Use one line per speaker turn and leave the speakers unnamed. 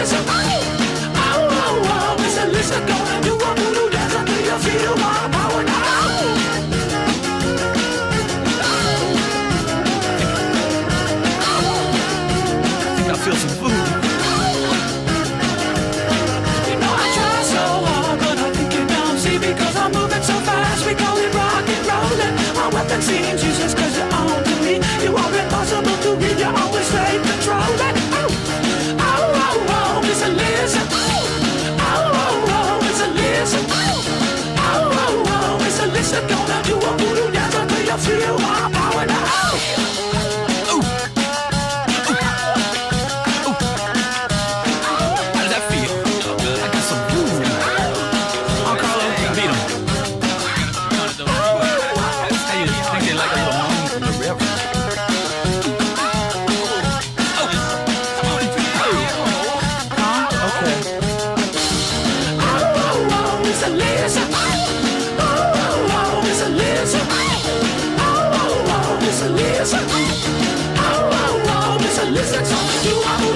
Lisa. Oh, oh, oh, Miss Lisa, gonna do a voodoo dance until you feel my power now.
I feel some food.
You know I try so hard, but I think you don't see because I'm moving so fast. We call it rock and rollin'. My weapon seems useless 'cause you're on to me. You are impossible to read. You always stay controlling. Oh, oh, oh, oh, Miss Lisa. Oh, oh, oh, Miss Lisa. Oh, oh, oh, Miss Lisa, gonna do a voodoo dance until you feel my power now. Listen,